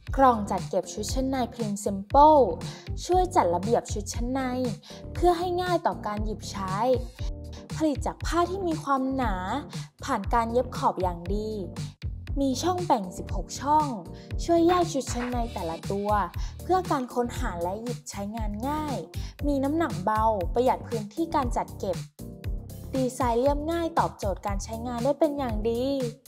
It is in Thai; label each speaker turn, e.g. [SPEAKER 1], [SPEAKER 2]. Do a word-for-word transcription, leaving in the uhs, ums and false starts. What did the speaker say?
[SPEAKER 1] กล่องจัดเก็บชุดชั้นใน Prim Simple ช่วยจัดระเบียบชุดชั้นในเพื่อให้ง่ายต่อการหยิบใช้ผลิตจากผ้าที่มีความหนาผ่านการเย็บขอบอย่างดีมีช่องแบ่งสิบหกช่องช่วยแยกชุดชั้นในแต่ละตัวเพื่อการค้นหาและหยิบใช้งานง่ายมีน้ำหนักเบาประหยัดพื้นที่การจัดเก็บดีไซน์เรียบง่ายตอบโจทย์การใช้งานได้เป็นอย่างดี